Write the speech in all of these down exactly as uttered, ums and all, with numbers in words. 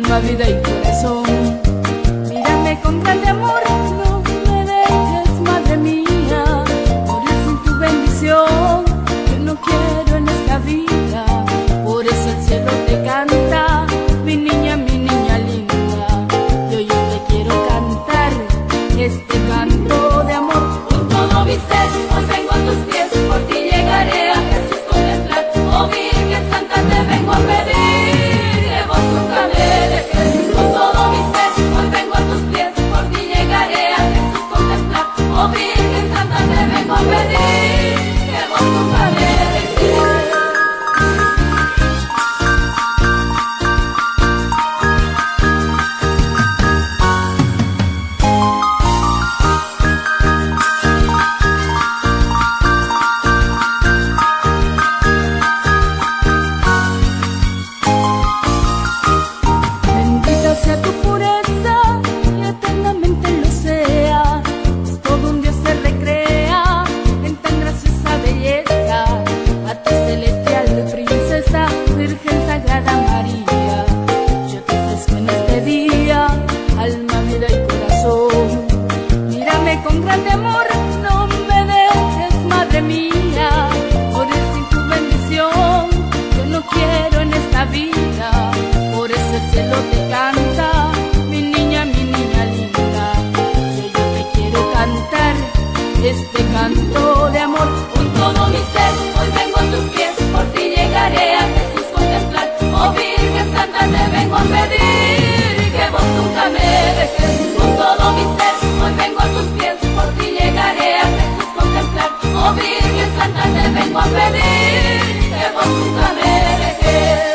alma, vida y corazón. Mírame con grande amor, no me dejes, madre mía, morir sin tu bendición, que no quiero en esta vida. Por eso el cielo te canta, mi niña, mi niña linda. Yo, yo te quiero cantar este canto de amor. Con todo mi ser, hoy vengo a tus pies, por ti llegaré a Jesús contemplar. Oh Virgen Santa, te vengo a pedir que vos nunca me dejes. Con todo mi ser, hoy vengo a tus pies, por ti llegaré a Jesús contemplar. Oh Virgen Santa, te vengo a pedir que vos nunca me dejes. Este canto de amor, con todo mi ser, hoy vengo a tus pies, por ti llegaré a Jesús contemplar. Oh Virgen Santa, te vengo a pedir que vos nunca me dejes. Con todo mi ser, hoy vengo a tus pies, por ti llegaré a Jesús contemplar. Oh Virgen Santa, te vengo a pedir que vos nunca me dejes.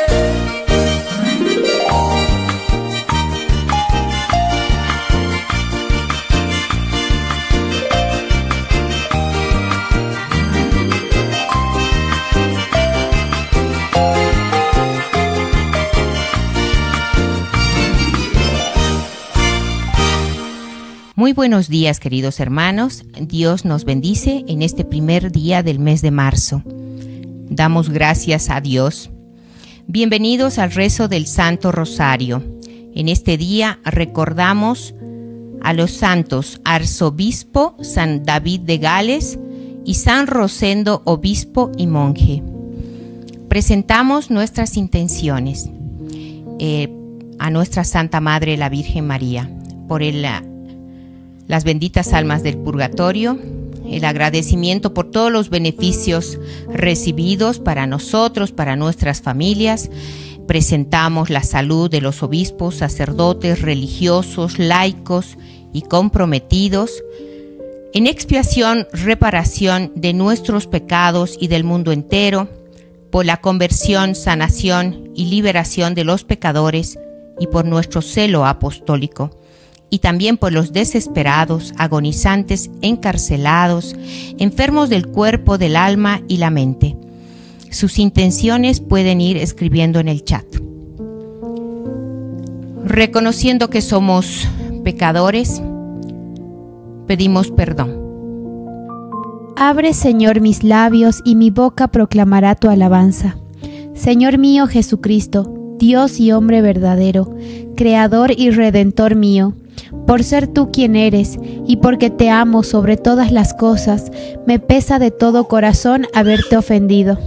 Muy buenos días, queridos hermanos. Dios nos bendice en este primer día del mes de marzo. Damos gracias a Dios. Bienvenidos al rezo del Santo Rosario. En este día recordamos a los santos Arzobispo San David de Gales y San Rosendo, obispo y monje. Presentamos nuestras intenciones eh, a nuestra Santa Madre, la Virgen María, por el las benditas almas del purgatorio, el agradecimiento por todos los beneficios recibidos para nosotros, para nuestras familias. Presentamos la salud de los obispos, sacerdotes, religiosos, laicos y comprometidos, en expiación, reparación de nuestros pecados y del mundo entero, por la conversión, sanación y liberación de los pecadores y por nuestro celo apostólico. Y también por los desesperados, agonizantes, encarcelados, enfermos del cuerpo, del alma y la mente. Sus intenciones pueden ir escribiendo en el chat. Reconociendo que somos pecadores, pedimos perdón. Abre, Señor, mis labios y mi boca proclamará tu alabanza. Señor mío Jesucristo, Dios y hombre verdadero, Creador y Redentor mío, por ser tú quien eres y porque te amo sobre todas las cosas, me pesa de todo corazón haberte ofendido.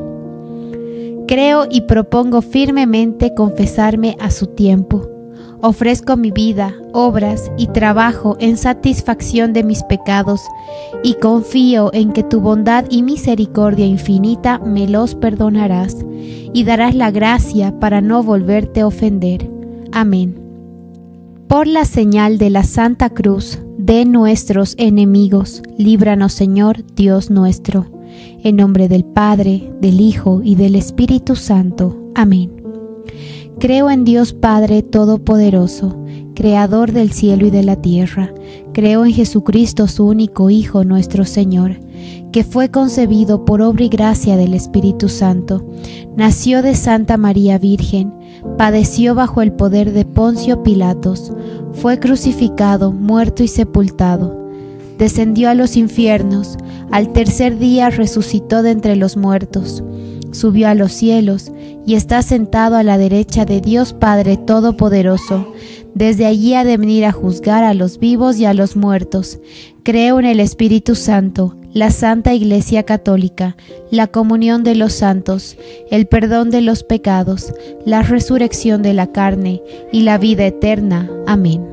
Creo y propongo firmemente confesarme a su tiempo. Ofrezco mi vida, obras y trabajo en satisfacción de mis pecados y confío en que tu bondad y misericordia infinita me los perdonarás y darás la gracia para no volverte a ofender. Amén. Por la señal de la Santa Cruz de nuestros enemigos, líbranos, Señor, Dios nuestro. En nombre del Padre, del Hijo y del Espíritu Santo. Amén. Creo en Dios Padre Todopoderoso, Creador del cielo y de la tierra. Creo en Jesucristo, su único Hijo, nuestro Señor, que fue concebido por obra y gracia del Espíritu Santo. Nació de Santa María Virgen, padeció bajo el poder de Poncio Pilatos, fue crucificado, muerto y sepultado. Descendió a los infiernos, al tercer día resucitó de entre los muertos. subió a los cielos y está sentado a la derecha de Dios Padre Todopoderoso. Desde allí ha de venir a juzgar a los vivos y a los muertos. Creo en el Espíritu Santo, la Santa Iglesia Católica, la comunión de los santos, el perdón de los pecados, la resurrección de la carne y la vida eterna. Amén.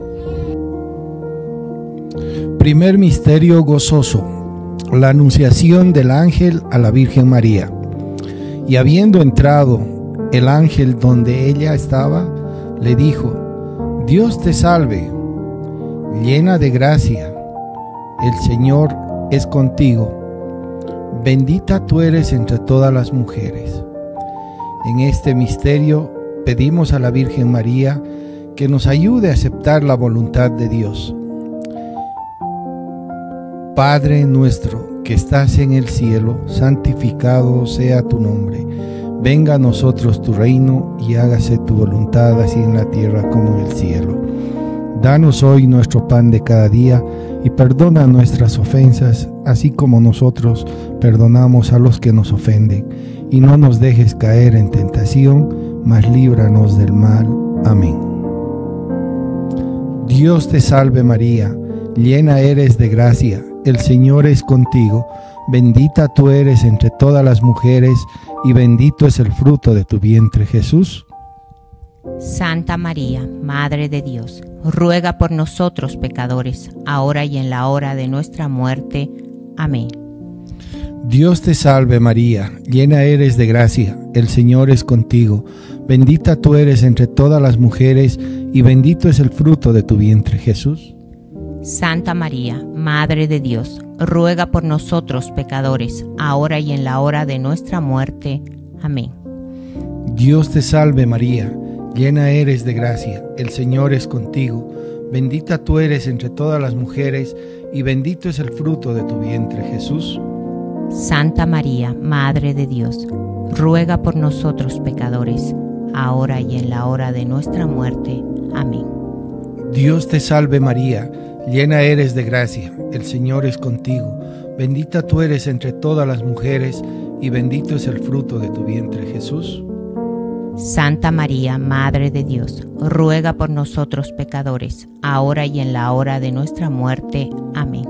Primer misterio gozoso: la anunciación del ángel a la Virgen María. Y habiendo entrado el ángel donde ella estaba, le dijo: Dios te salve, llena de gracia, el Señor es contigo, bendita tú eres entre todas las mujeres. En este misterio pedimos a la Virgen María que nos ayude a aceptar la voluntad de Dios. Padre nuestro que estás en el cielo, santificado sea tu nombre. Venga a nosotros tu reino y hágase tu voluntad, así en la tierra como en el cielo. Danos hoy nuestro pan de cada día y perdona nuestras ofensas, así como nosotros perdonamos a los que nos ofenden. Y no nos dejes caer en tentación, mas líbranos del mal. Amén. Dios te salve María, llena eres de gracia, el Señor es contigo, bendita tú eres entre todas las mujeres, y bendito es el fruto de tu vientre, Jesús. Santa María, Madre de Dios, ruega por nosotros pecadores, ahora y en la hora de nuestra muerte. Amén. Dios te salve María, llena eres de gracia, el Señor es contigo, bendita tú eres entre todas las mujeres, y bendito es el fruto de tu vientre, Jesús. Santa María, Madre de Dios, ruega por nosotros pecadores, ahora y en la hora de nuestra muerte. Amén. Dios te salve María, llena eres de gracia, el Señor es contigo, bendita tú eres entre todas las mujeres, y bendito es el fruto de tu vientre, Jesús. Santa María, Madre de Dios, ruega por nosotros pecadores, ahora y en la hora de nuestra muerte. Amén. Dios te salve María, llena eres de gracia, el Señor es contigo, bendita tú eres entre todas las mujeres, y bendito es el fruto de tu vientre, Jesús. Santa María, Madre de Dios, ruega por nosotros pecadores, ahora y en la hora de nuestra muerte. Amén.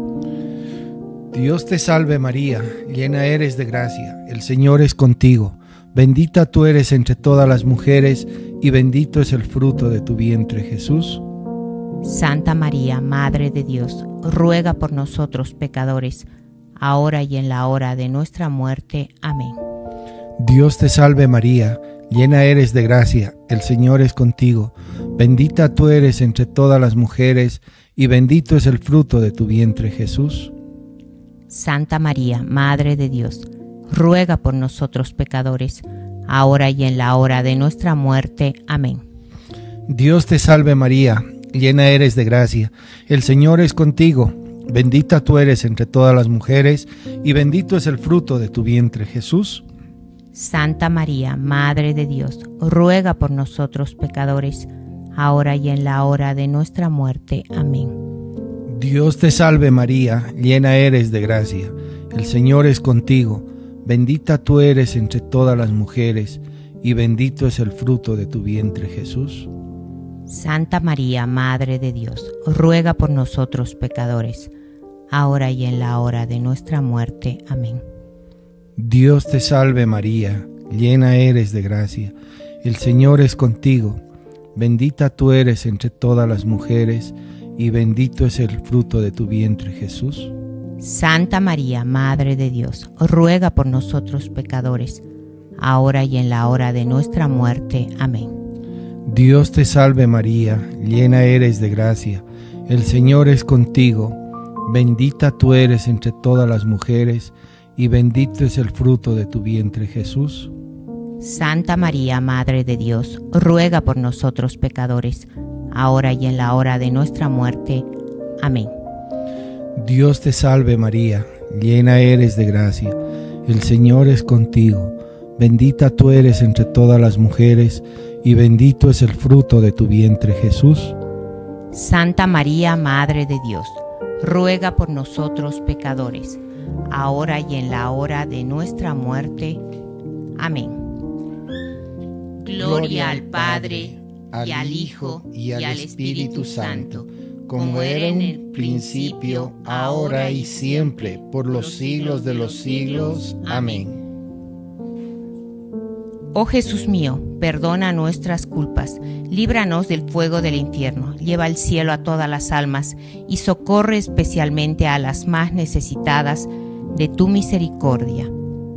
Dios te salve María, llena eres de gracia, el Señor es contigo, bendita tú eres entre todas las mujeres, y bendito es el fruto de tu vientre, Jesús. Santa María, Madre de Dios, ruega por nosotros pecadores, ahora y en la hora de nuestra muerte. Amén. Dios te salve María, llena eres de gracia, el Señor es contigo, bendita tú eres entre todas las mujeres, y bendito es el fruto de tu vientre, Jesús. Santa María, Madre de Dios, ruega por nosotros pecadores, ahora y en la hora de nuestra muerte. Amén. Dios te salve María, llena eres de gracia, el Señor es contigo, bendita tú eres entre todas las mujeres, y bendito es el fruto de tu vientre, Jesús. Santa María, Madre de Dios, ruega por nosotros pecadores, ahora y en la hora de nuestra muerte. Amén. Dios te salve María, llena eres de gracia, el Señor es contigo, bendita tú eres entre todas las mujeres, y bendito es el fruto de tu vientre, Jesús. Santa María, Madre de Dios, ruega por nosotros pecadores, ahora y en la hora de nuestra muerte. Amén. Dios te salve María, llena eres de gracia, el Señor es contigo, bendita tú eres entre todas las mujeres, y bendito es el fruto de tu vientre, Jesús. Santa María, Madre de Dios, ruega por nosotros pecadores, ahora y en la hora de nuestra muerte. Amén. Dios te salve María, llena eres de gracia, el Señor es contigo, bendita tú eres entre todas las mujeres, y bendito es el fruto de tu vientre, Jesús. Santa María, Madre de Dios, ruega por nosotros pecadores, ahora y en la hora de nuestra muerte. Amén. Dios te salve María, llena eres de gracia, el Señor es contigo, bendita tú eres entre todas las mujeres, y bendito es el fruto de tu vientre, Jesús. Santa María, Madre de Dios, ruega por nosotros pecadores, ahora y en la hora de nuestra muerte. Amén. Gloria al Padre, y al Hijo, y al Espíritu Santo, como era en el principio, ahora y siempre, por los siglos de los siglos. Amén. Oh Jesús mío, perdona nuestras culpas, líbranos del fuego del infierno, lleva al cielo a todas las almas y socorre especialmente a las más necesitadas de tu misericordia.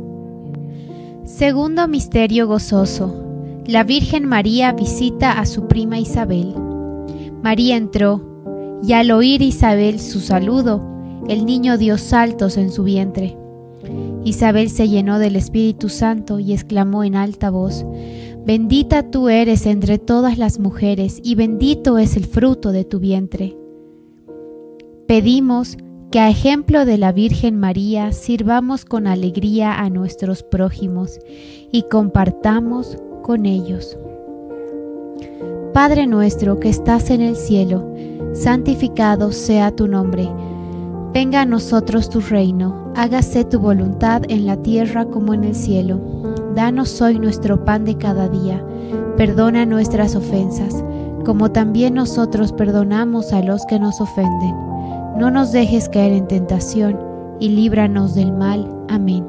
Segundo misterio gozoso. La Virgen María visita a su prima Isabel. María entró, y al oír Isabel su saludo, el niño dio saltos en su vientre. Isabel se llenó del Espíritu Santo y exclamó en alta voz: Bendita tú eres entre todas las mujeres, y bendito es el fruto de tu vientre. Pedimos que a ejemplo de la Virgen María sirvamos con alegría a nuestros prójimos y compartamos con ellos. Padre nuestro que estás en el cielo, santificado sea tu nombre. Venga a nosotros tu reino, hágase tu voluntad en la tierra como en el cielo. Danos hoy nuestro pan de cada día, perdona nuestras ofensas, como también nosotros perdonamos a los que nos ofenden. No nos dejes caer en tentación, y líbranos del mal. Amén.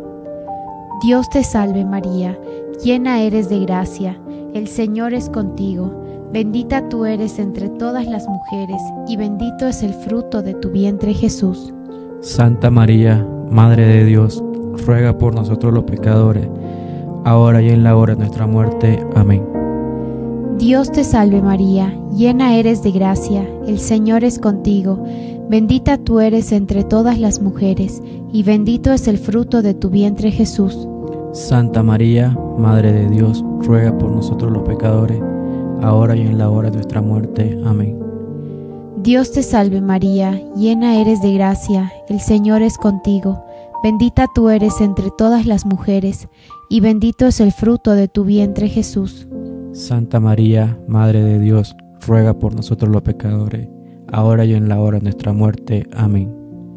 Dios te salve María, llena eres de gracia, el Señor es contigo. Bendita tú eres entre todas las mujeres, y bendito es el fruto de tu vientre Jesús. Santa María, Madre de Dios, ruega por nosotros los pecadores, ahora y en la hora de nuestra muerte. Amén. Dios te salve María, llena eres de gracia, el Señor es contigo. Bendita tú eres entre todas las mujeres, y bendito es el fruto de tu vientre Jesús. Santa María, Madre de Dios, ruega por nosotros los pecadores, ahora y en la hora de nuestra muerte. Amén. Dios te salve María, llena eres de gracia, el Señor es contigo. Bendita tú eres entre todas las mujeres, y bendito es el fruto de tu vientre Jesús. Santa María, Madre de Dios, ruega por nosotros los pecadores, ahora y en la hora de nuestra muerte. Amén.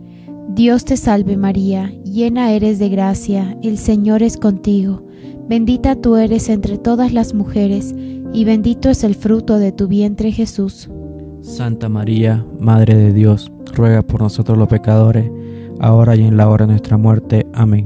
Dios te salve María, llena eres de gracia, el Señor es contigo. Bendita tú eres entre todas las mujeres, y bendito es el fruto de tu vientre Jesús. Santa María, Madre de Dios, ruega por nosotros los pecadores, ahora y en la hora de nuestra muerte. Amén.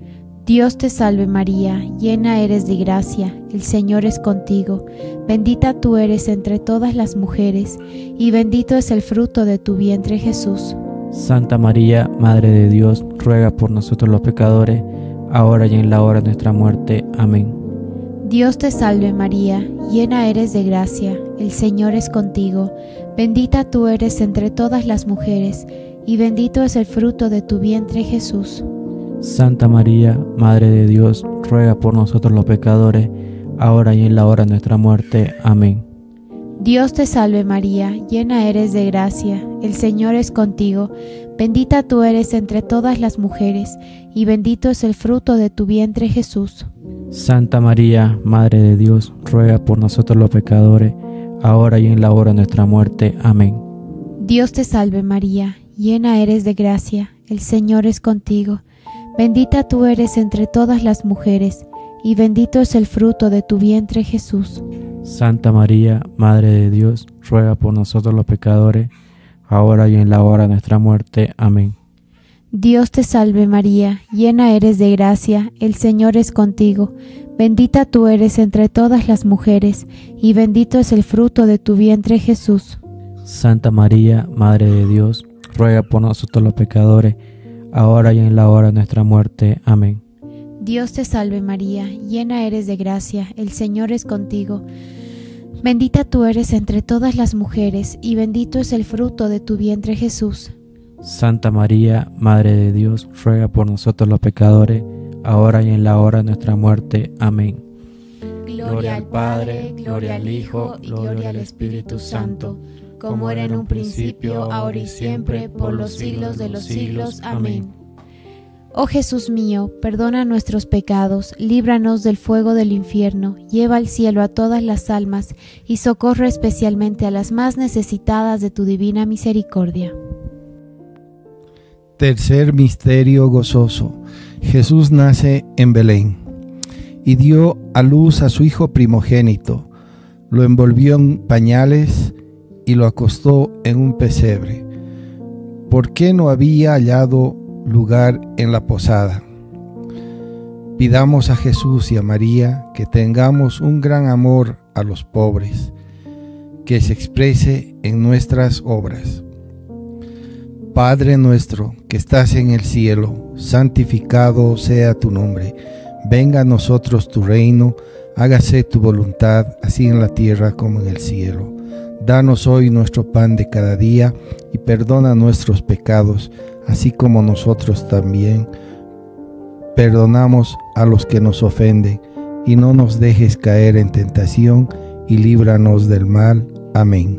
Dios te salve María, llena eres de gracia, el Señor es contigo. Bendita tú eres entre todas las mujeres, y bendito es el fruto de tu vientre Jesús. Santa María, Madre de Dios, ruega por nosotros los pecadores, ahora y en la hora de nuestra muerte. Amén. Dios te salve María, llena eres de gracia, el Señor es contigo. Bendita tú eres entre todas las mujeres, y bendito es el fruto de tu vientre Jesús. Santa María, Madre de Dios, ruega por nosotros los pecadores, ahora y en la hora de nuestra muerte. Amén. Dios te salve María, llena eres de gracia, el Señor es contigo. Bendita tú eres entre todas las mujeres, y bendito es el fruto de tu vientre Jesús. Santa María, Madre de Dios, ruega por nosotros los pecadores, ahora y en la hora de nuestra muerte. Amén. Dios te salve María, llena eres de gracia, el Señor es contigo. Bendita tú eres entre todas las mujeres, y bendito es el fruto de tu vientre Jesús. Santa María, Madre de Dios, ruega por nosotros los pecadores, ahora y en la hora de nuestra muerte. Amén. Dios te salve María, llena eres de gracia, el Señor es contigo. Bendita tú eres entre todas las mujeres, y bendito es el fruto de tu vientre Jesús. Santa María, Madre de Dios, ruega por nosotros los pecadores, ahora y en la hora de nuestra muerte. Amén. Dios te salve María, llena eres de gracia, el Señor es contigo. Bendita tú eres entre todas las mujeres, y bendito es el fruto de tu vientre Jesús. Santa María, Madre de Dios, ruega por nosotros los pecadores, ahora y en la hora de nuestra muerte. Amén. Gloria al Padre, gloria al Hijo y gloria al Espíritu Santo, como era en un principio, ahora y siempre, por los siglos de los siglos. Amén. Oh Jesús mío, perdona nuestros pecados, líbranos del fuego del infierno, lleva al cielo a todas las almas y socorre especialmente a las más necesitadas de tu divina misericordia. Tercer misterio gozoso. Jesús nace en Belén. y dio a luz a su hijo primogénito, lo envolvió en pañales y lo acostó en un pesebre, porque no había hallado lugar en la posada. Pidamos a Jesús y a María que tengamos un gran amor a los pobres, que se exprese en nuestras obras. Padre nuestro que estás en el cielo, santificado sea tu nombre. Venga a nosotros tu reino, hágase tu voluntad, así en la tierra como en el cielo. Danos hoy nuestro pan de cada día y perdona nuestros pecados, así como nosotros también perdonamos a los que nos ofenden, y no nos dejes caer en tentación, y líbranos del mal. Amén.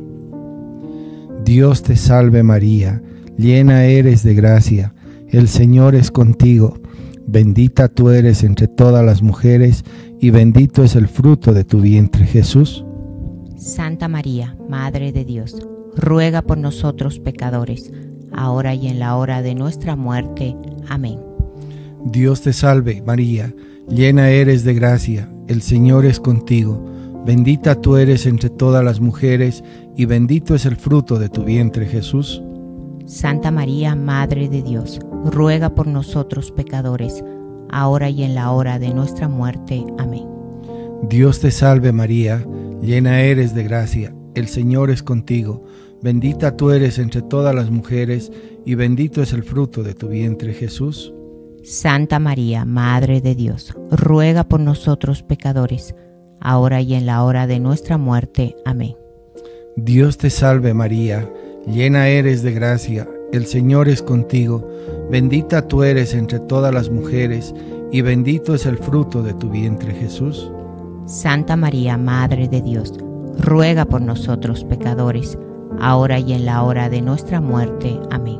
Dios te salve María, llena eres de gracia, el Señor es contigo, bendita tú eres entre todas las mujeres, y bendito es el fruto de tu vientre, Jesús. Santa María, Madre de Dios, ruega por nosotros pecadores, ahora y en la hora de nuestra muerte. Amén. Dios te salve María, llena eres de gracia, el Señor es contigo, bendita tú eres entre todas las mujeres, y bendito es el fruto de tu vientre, Jesús. Santa María, Madre de Dios, ruega por nosotros pecadores, ahora y en la hora de nuestra muerte. Amén. Dios te salve María, llena eres de gracia, el Señor es contigo, bendita tú eres entre todas las mujeres, y bendito es el fruto de tu vientre, Jesús. Santa María, Madre de Dios, ruega por nosotros pecadores, ahora y en la hora de nuestra muerte. Amén. Dios te salve María, llena eres de gracia, el Señor es contigo, bendita tú eres entre todas las mujeres, y bendito es el fruto de tu vientre, Jesús. Santa María, Madre de Dios, ruega por nosotros pecadores, ahora y en la hora de nuestra muerte. Amén.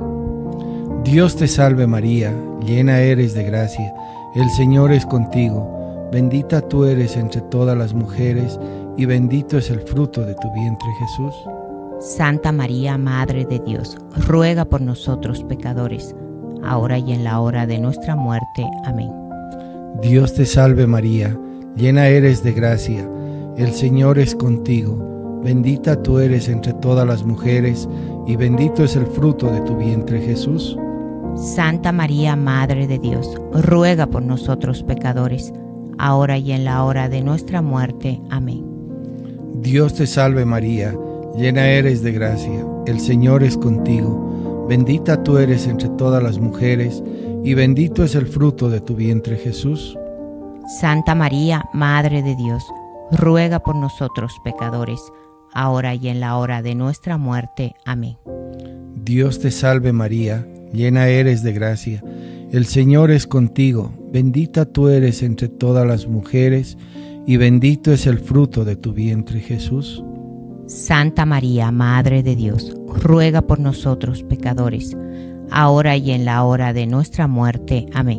Dios te salve María, llena eres de gracia, el Señor es contigo, bendita tú eres entre todas las mujeres, y bendito es el fruto de tu vientre, Jesús. Santa María, Madre de Dios, ruega por nosotros pecadores, ahora y en la hora de nuestra muerte. Amén. Dios te salve María, llena eres de gracia, el Señor es contigo, bendita tú eres entre todas las mujeres, y bendito es el fruto de tu vientre, Jesús. Santa María, Madre de Dios, ruega por nosotros pecadores, ahora y en la hora de nuestra muerte. Amén. Dios te salve María, llena eres de gracia, el Señor es contigo, bendita tú eres entre todas las mujeres, y bendito es el fruto de tu vientre, Jesús. Santa María, Madre de Dios, ruega por nosotros pecadores, ahora y en la hora de nuestra muerte. Amén. Dios te salve María, llena eres de gracia, el Señor es contigo, bendita tú eres entre todas las mujeres, y bendito es el fruto de tu vientre, Jesús. Santa María, Madre de Dios, ruega por nosotros pecadores, ahora y en la hora de nuestra muerte. Amén.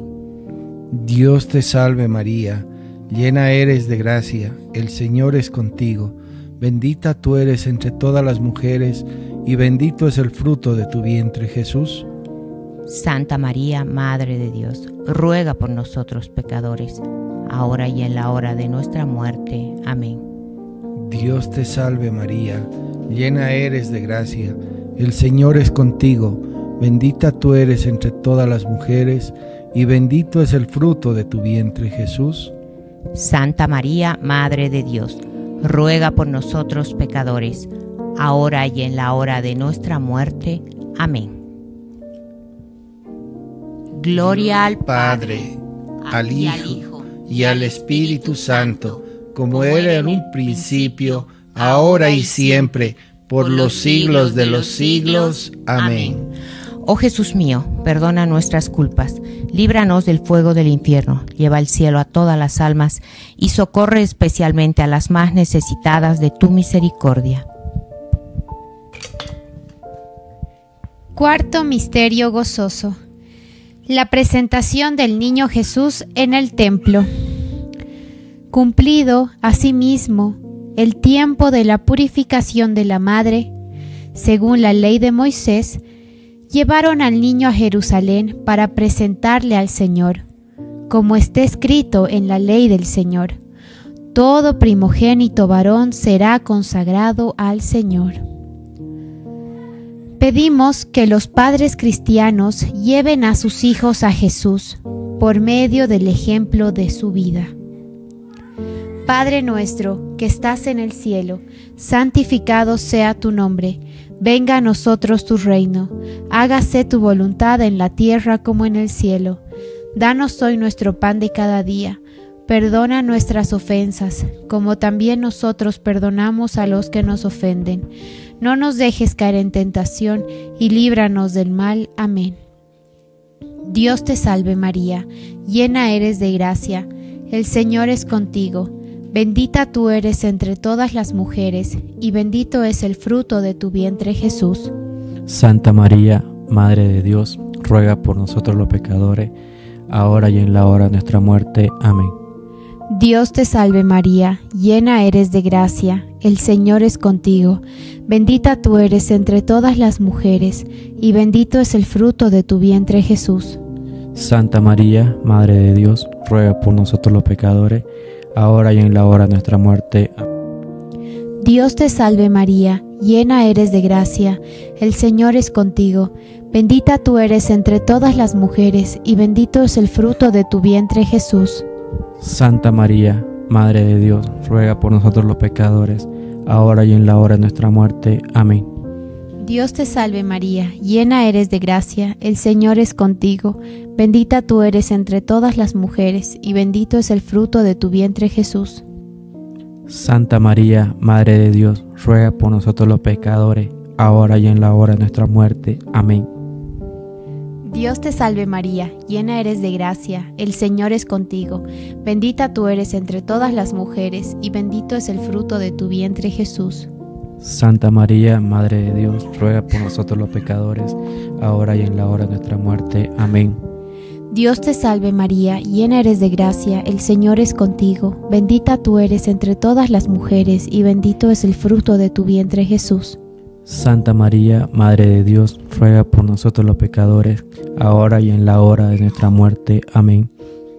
Dios te salve María, llena eres de gracia, el Señor es contigo, bendita tú eres entre todas las mujeres, y bendito es el fruto de tu vientre, Jesús. Santa María, Madre de Dios, ruega por nosotros pecadores, ahora y en la hora de nuestra muerte. Amén. Dios te salve María, llena eres de gracia, el Señor es contigo, bendita tú eres entre todas las mujeres, y bendito es el fruto de tu vientre, Jesús. Santa María, Madre de Dios, ruega por nosotros pecadores, ahora y en la hora de nuestra muerte. Amén. Gloria al Padre, al Hijo y al Espíritu Santo, como era en un principio, ahora y siempre, por los siglos de los siglos. Amén. Oh Jesús mío, perdona nuestras culpas, líbranos del fuego del infierno, lleva al cielo a todas las almas y socorre especialmente a las más necesitadas de tu misericordia. Cuarto misterio gozoso: la presentación del niño Jesús en el templo. Cumplido asimismo el tiempo de la purificación de la madre, según la ley de Moisés, llevaron al niño a Jerusalén para presentarle al Señor, como está escrito en la ley del Señor. Todo primogénito varón será consagrado al Señor. Pedimos que los padres cristianos lleven a sus hijos a Jesús por medio del ejemplo de su vida. Padre nuestro, que estás en el cielo, santificado sea tu nombre. Venga a nosotros tu reino. Hágase tu voluntad en la tierra como en el cielo. Danos hoy nuestro pan de cada día. Perdona nuestras ofensas, como también nosotros perdonamos a los que nos ofenden. No nos dejes caer en tentación y líbranos del mal. Amén. Dios te salve María, llena eres de gracia. El Señor es contigo. Bendita tú eres entre todas las mujeres, y bendito es el fruto de tu vientre Jesús. Santa María, Madre de Dios, ruega por nosotros los pecadores, ahora y en la hora de nuestra muerte. Amén. Dios te salve María, llena eres de gracia, el Señor es contigo. Bendita tú eres entre todas las mujeres, y bendito es el fruto de tu vientre Jesús. Santa María, Madre de Dios, ruega por nosotros los pecadores, ahora y en la hora de nuestra muerte. Dios te salve María, llena eres de gracia, el Señor es contigo. Bendita tú eres entre todas las mujeres, y bendito es el fruto de tu vientre Jesús. Santa María, Madre de Dios, ruega por nosotros los pecadores, ahora y en la hora de nuestra muerte. Amén. Dios te salve María, llena eres de gracia, el Señor es contigo. Bendita tú eres entre todas las mujeres, y bendito es el fruto de tu vientre Jesús. Santa María, Madre de Dios, ruega por nosotros los pecadores, ahora y en la hora de nuestra muerte. Amén. Dios te salve María, llena eres de gracia, el Señor es contigo. Bendita tú eres entre todas las mujeres, y bendito es el fruto de tu vientre Jesús. Santa María, Madre de Dios, ruega por nosotros los pecadores, ahora y en la hora de nuestra muerte. Amén. Dios te salve María, llena eres de gracia, el Señor es contigo. Bendita tú eres entre todas las mujeres, y bendito es el fruto de tu vientre Jesús. Santa María, Madre de Dios, ruega por nosotros los pecadores, ahora y en la hora de nuestra muerte. Amén.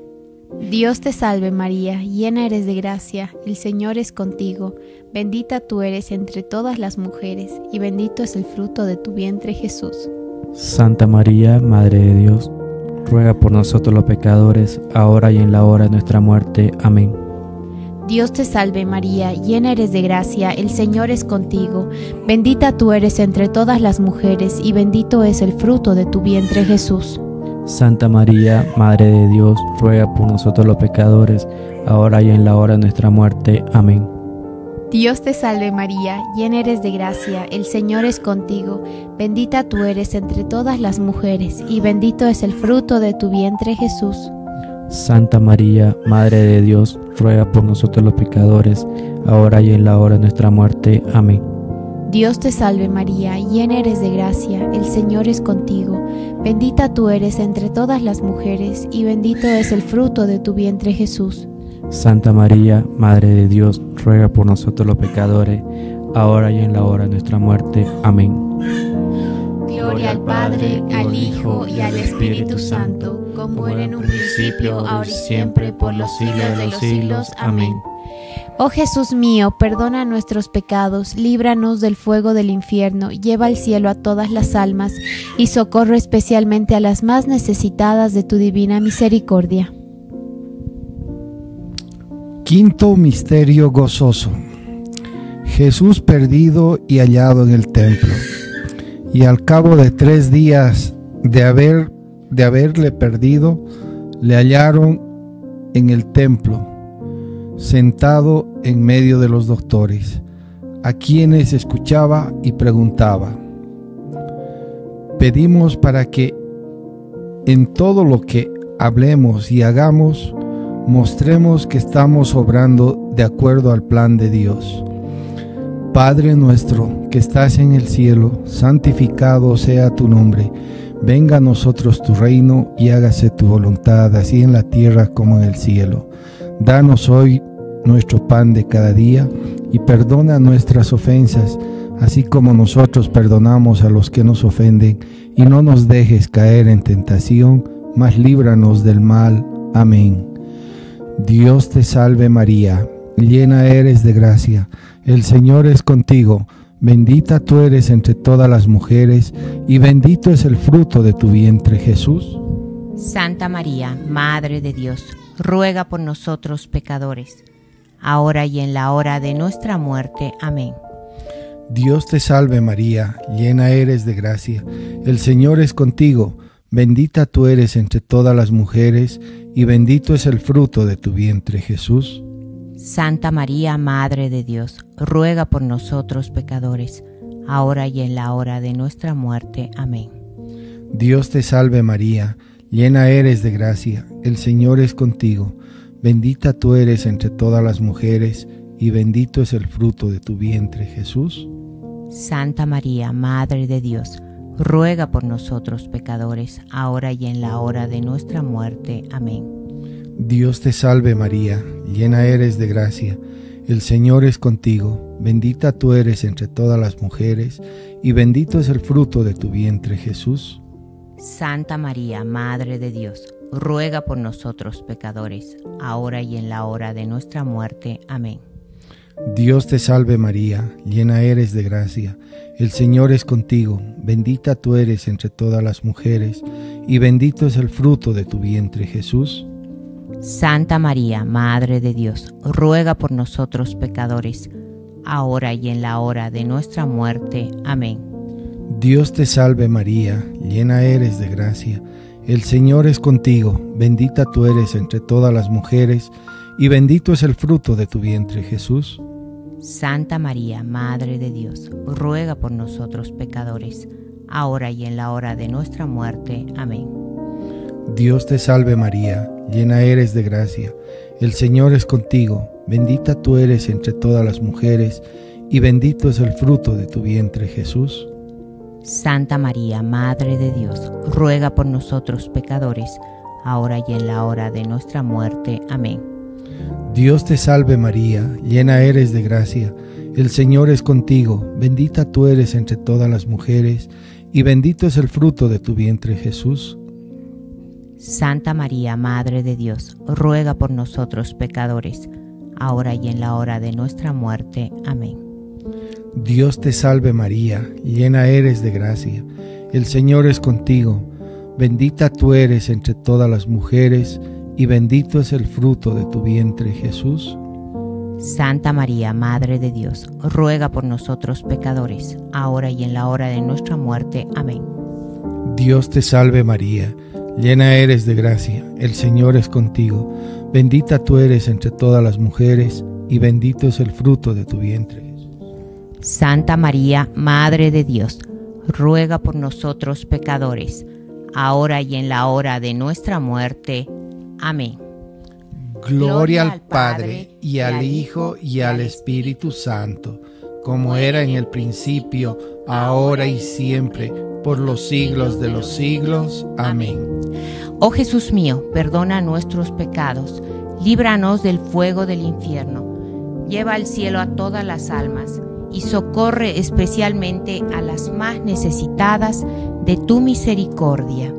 Dios te salve María, llena eres de gracia, el Señor es contigo. Bendita tú eres entre todas las mujeres, y bendito es el fruto de tu vientre Jesús. Santa María, Madre de Dios, ruega por nosotros los pecadores, ahora y en la hora de nuestra muerte. Amén. Dios te salve María, llena eres de gracia, el Señor es contigo. Bendita tú eres entre todas las mujeres, y bendito es el fruto de tu vientre Jesús. Santa María, Madre de Dios, ruega por nosotros los pecadores, ahora y en la hora de nuestra muerte. Amén. Dios te salve María, llena eres de gracia, el Señor es contigo. Bendita tú eres entre todas las mujeres, y bendito es el fruto de tu vientre Jesús. Santa María, Madre de Dios, ruega por nosotros los pecadores, ahora y en la hora de nuestra muerte. Amén. Dios te salve María, llena eres de gracia, el Señor es contigo. Bendita tú eres entre todas las mujeres, y bendito es el fruto de tu vientre Jesús. Santa María, Madre de Dios, ruega por nosotros los pecadores, ahora y en la hora de nuestra muerte. Amén. Gloria al Padre, al Hijo y al Espíritu Santo, como era en un principio, ahora y siempre, por los siglos de los siglos. Amén. Oh Jesús mío, perdona nuestros pecados, líbranos del fuego del infierno, lleva al cielo a todas las almas y socorre especialmente a las más necesitadas de tu divina misericordia. Quinto misterio gozoso. Jesús perdido y hallado en el templo. Y al cabo de tres días de, haber, de haberle perdido, le hallaron en el templo, sentado en medio de los doctores, a quienes escuchaba y preguntaba. Pedimos para que en todo lo que hablemos y hagamos, mostremos que estamos obrando de acuerdo al plan de Dios. Padre nuestro que estás en el cielo, santificado sea tu nombre. Venga a nosotros tu reino y hágase tu voluntad, así en la tierra como en el cielo. Danos hoy nuestro pan de cada día y perdona nuestras ofensas, así como nosotros perdonamos a los que nos ofenden, y no nos dejes caer en tentación, mas líbranos del mal. Amén. Dios te salve María, llena eres de gracia, el Señor es contigo, bendita tú eres entre todas las mujeres, y bendito es el fruto de tu vientre, Jesús. Santa María, Madre de Dios, ruega por nosotros pecadores, ahora y en la hora de nuestra muerte. Amén. Dios te salve María, llena eres de gracia, el Señor es contigo, bendita tú eres entre todas las mujeres, y bendito es el fruto de tu vientre, Jesús. Santa María, Madre de Dios, ruega por nosotros pecadores, ahora y en la hora de nuestra muerte. Amén. Dios te salve María, llena eres de gracia, el Señor es contigo, bendita tú eres entre todas las mujeres, y bendito es el fruto de tu vientre, Jesús. Santa María, Madre de Dios, ruega por nosotros pecadores, ahora y en la hora de nuestra muerte. Amén. Dios te salve María, llena eres de gracia, el Señor es contigo, bendita tú eres entre todas las mujeres, y bendito es el fruto de tu vientre, Jesús. Santa María, Madre de Dios, ruega por nosotros pecadores, ahora y en la hora de nuestra muerte. Amén. Dios te salve María, llena eres de gracia, el Señor es contigo, bendita tú eres entre todas las mujeres, y bendito es el fruto de tu vientre, Jesús. Santa María, Madre de Dios, ruega por nosotros pecadores, ahora y en la hora de nuestra muerte. Amén. Dios te salve María, llena eres de gracia, el Señor es contigo, bendita tú eres entre todas las mujeres, y bendito es el fruto de tu vientre, Jesús. Santa María, Madre de Dios, ruega por nosotros pecadores, ahora y en la hora de nuestra muerte. Amén. Dios te salve María, llena eres de gracia, el Señor es contigo, bendita tú eres entre todas las mujeres, y bendito es el fruto de tu vientre, Jesús. Santa María, Madre de Dios, ruega por nosotros pecadores, ahora y en la hora de nuestra muerte. Amén. Dios te salve María, llena eres de gracia, el Señor es contigo, bendita tú eres entre todas las mujeres, y bendito es el fruto de tu vientre, Jesús. Santa María, Madre de Dios, ruega por nosotros pecadores, ahora y en la hora de nuestra muerte. Amén. Dios te salve María, llena eres de gracia, el Señor es contigo, bendita tú eres entre todas las mujeres, y bendito es el fruto de tu vientre, Jesús. Santa María, Madre de Dios, ruega por nosotros pecadores, ahora y en la hora de nuestra muerte. Amén. Dios te salve María, llena eres de gracia, el Señor es contigo, bendita tú eres entre todas las mujeres, y bendito es el fruto de tu vientre, Jesús. Santa María, Madre de Dios, ruega por nosotros pecadores, ahora y en la hora de nuestra muerte. Amén. Gloria al Padre, y al Hijo, y al Espíritu Santo, como era en el principio, ahora y siempre, por los siglos de los siglos. Amén. Oh Jesús mío, perdona nuestros pecados, líbranos del fuego del infierno, lleva al cielo a todas las almas, y socorre especialmente a las más necesitadas de tu misericordia.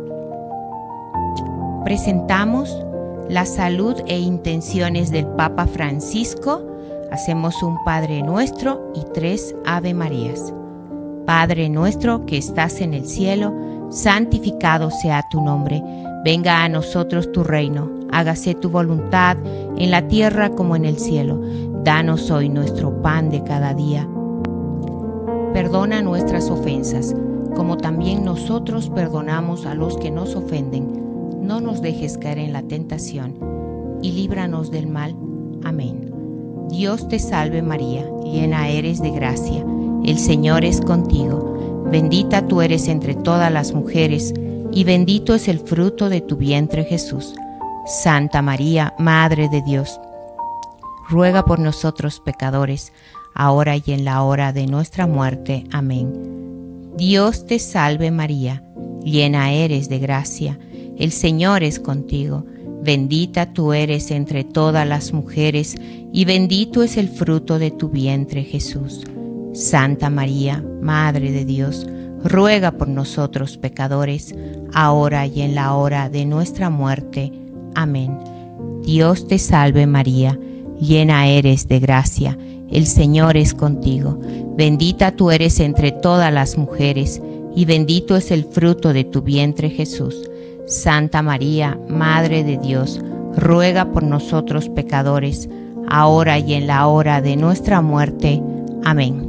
Presentamos la salud e intenciones del Papa Francisco. Hacemos un Padre Nuestro y tres Ave Marías. Padre nuestro que estás en el cielo, santificado sea tu nombre. Venga a nosotros tu reino. Hágase tu voluntad en la tierra como en el cielo. Danos hoy nuestro pan de cada día. Perdona nuestras ofensas, como también nosotros perdonamos a los que nos ofenden. No nos dejes caer en la tentación, y líbranos del mal. Amén. Dios te salve María, llena eres de gracia, el Señor es contigo. Bendita tú eres entre todas las mujeres, y bendito es el fruto de tu vientre, Jesús. Santa María, Madre de Dios, ruega por nosotros pecadores, ahora y en la hora de nuestra muerte. Amén. Dios te salve María, llena eres de gracia, el Señor es contigo, bendita tú eres entre todas las mujeres, y bendito es el fruto de tu vientre, Jesús. Santa María, Madre de Dios, ruega por nosotros pecadores, ahora y en la hora de nuestra muerte. Amén. Dios te salve María, llena eres de gracia, el Señor es contigo. Bendita tú eres entre todas las mujeres, y bendito es el fruto de tu vientre Jesús. Santa María, Madre de Dios, ruega por nosotros pecadores, ahora y en la hora de nuestra muerte. Amén.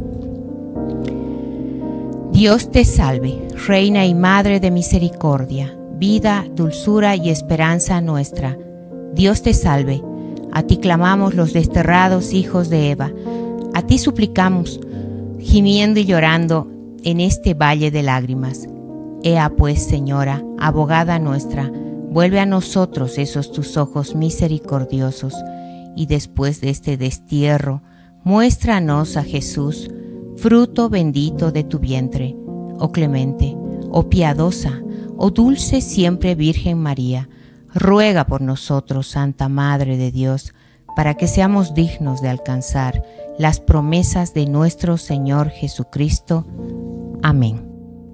Dios te salve, Reina y Madre de misericordia, vida, dulzura y esperanza nuestra. Dios te salve, a ti clamamos los desterrados hijos de Eva, a ti suplicamos, gimiendo y llorando en este valle de lágrimas. Ea pues, Señora, abogada nuestra, vuelve a nosotros esos tus ojos misericordiosos, y después de este destierro, muéstranos a Jesús, fruto bendito de tu vientre. Oh clemente, oh piadosa, oh dulce siempre Virgen María, ruega por nosotros, Santa Madre de Dios, para que seamos dignos de alcanzar las promesas de nuestro Señor Jesucristo. Amén.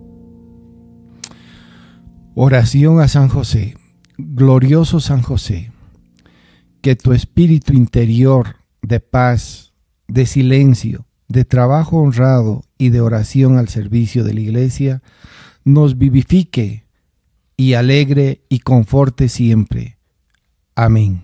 Oración a San José. Glorioso San José, que tu espíritu interior de paz, de silencio, de trabajo honrado y de oración al servicio de la Iglesia nos vivifique y alegre y conforte siempre. Amén.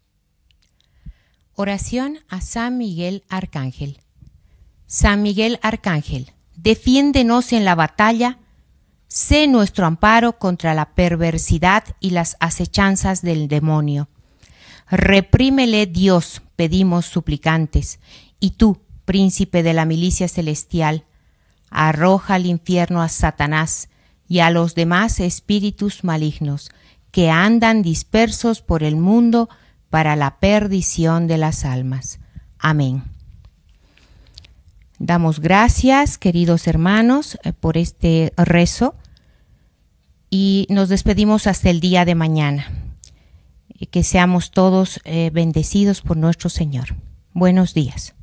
Oración a San Miguel Arcángel. San Miguel Arcángel, defiéndenos en la batalla, sé nuestro amparo contra la perversidad y las acechanzas del demonio. Reprímele, Dios, pedimos suplicantes, y tú, príncipe de la milicia celestial, arroja al infierno a Satanás y a los demás espíritus malignos que andan dispersos por el mundo para la perdición de las almas. Amén. Damos gracias, queridos hermanos, por este rezo y nos despedimos hasta el día de mañana. Y que seamos todos eh, bendecidos por nuestro Señor. Buenos días.